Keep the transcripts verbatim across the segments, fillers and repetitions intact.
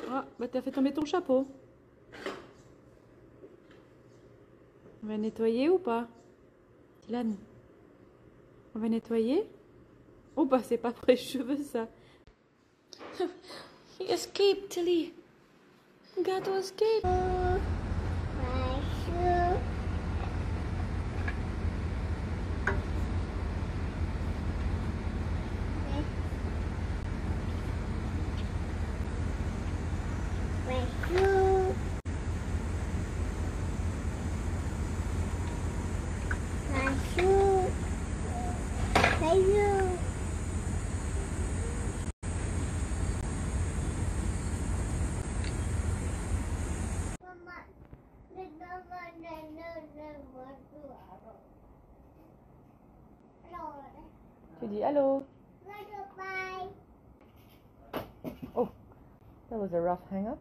Ah, bah t'as fait tomber ton chapeau. On va nettoyer ou pas? Dylan, on va nettoyer? Oh bah c'est pas prêche-cheveux ça. He escaped, Tili. Got to escape. My shoe. My shoe. My shoe. My shoe. Mama, the number, the number, hello. Tu dis allô. Bye. Oh, that was a rough hang up.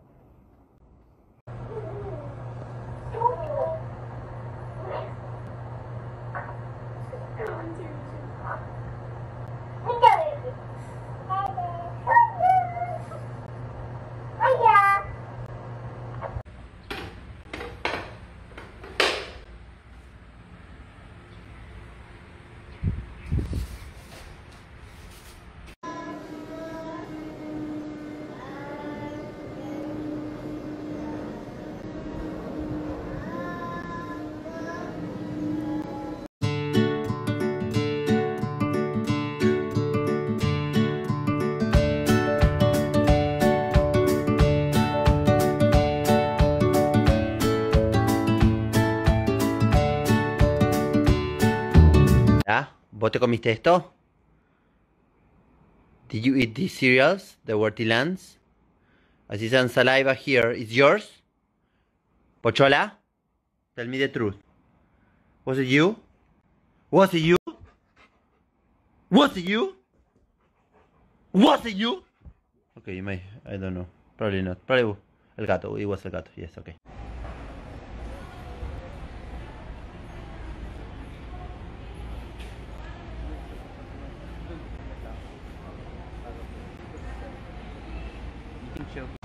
¿Ah? ¿Vos te comiste esto? Did you eat these cereals? The Wortilans? I see some saliva here. It's yours? Pochola? Tell me the truth. Was it you? Was it you? Was it you? Was it you? Okay, you may. I don't know. Probably not. Probably el gato. It was el gato. Yes, okay. You can show